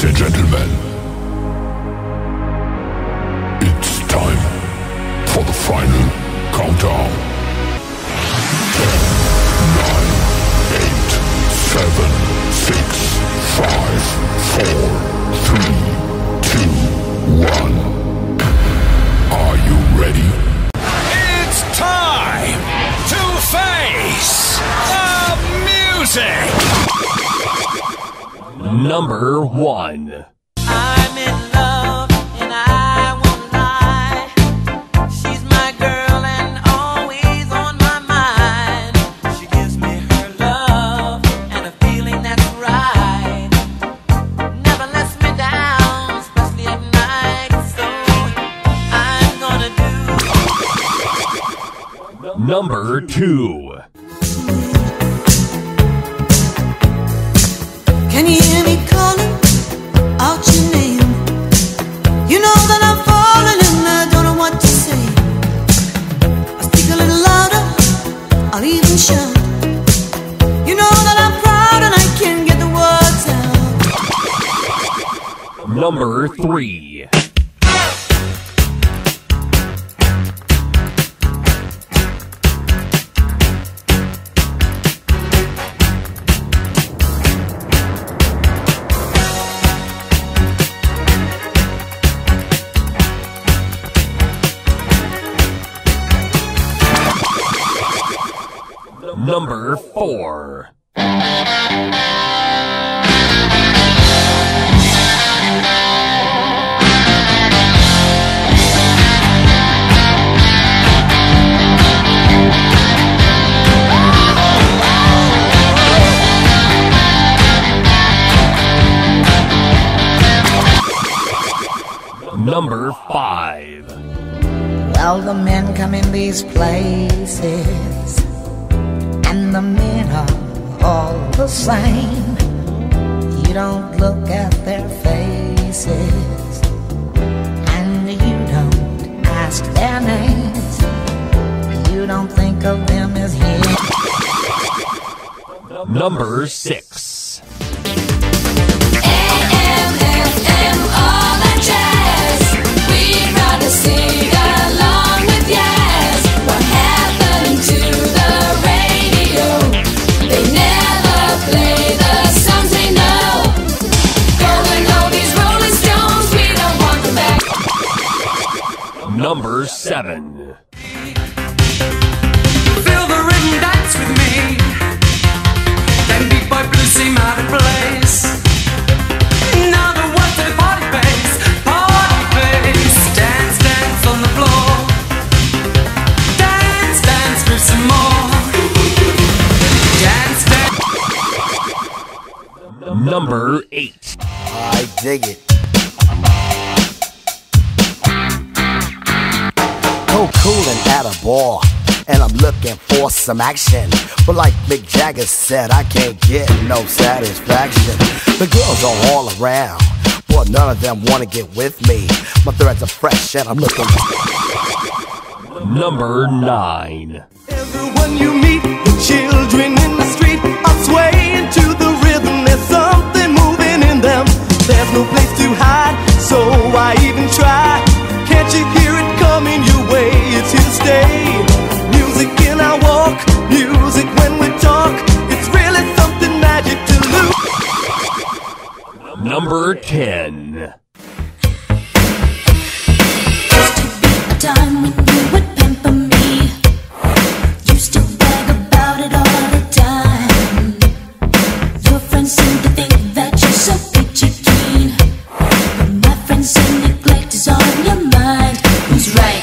and gentlemen, it's time for the final countdown. 10, 9, 8, 7, 6, 5, 4, 3, 2, 1. Are you ready? It's time to face the music! Number 1. I'm in love and I won't lie. She's my girl and always on my mind. She gives me her love and a feeling that's right. Never lets me down, especially at night. So I'm gonna do Number 2. Can you hear me calling out your name? You know that I'm falling and I don't know what to say. I speak a little louder, I'll even shout. You know that I'm proud and I can't get the words out. Number 3. Number 4. Number 5. Well, the men come in these places, and the men are all the same. You don't look at their faces, and you don't ask their names. You don't think of them as him. Number 6. AM/FM, all that jazz. We'd rather sing along with Yaz. What happened to the radio? They never play the songs they know. Golden oldies, Rolling Stones, we don't want them back. Number 7. Feel the rhythm, dance with me. Then beat by blues seem out of place. Now the what the party face. Dance, dance on the floor. Dance, dance for some more. Dance, dance. Number 8. I dig it. Cool and at a bar, and I'm looking for some action. But like Mick Jagger said, I can't get no satisfaction. The girls are all around, but none of them wanna get with me. My threads are fresh and I'm looking. Number 9. Everyone you meet, the children in the street are swaying to the rhythm. There's something moving in them. There's no place to hide, so I even try. Can't you hear it coming your way? It's here to stay. Music in our walk, music when we talk. It's really something magic to lose. Number 10. Used to be a time when you would pamper me. Used to brag about it all the time. Your friends seem to think that you're so peachy keen, but my friends say neglect is on your mind. Who's right?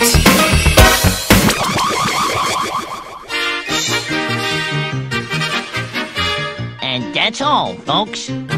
And that's all, folks.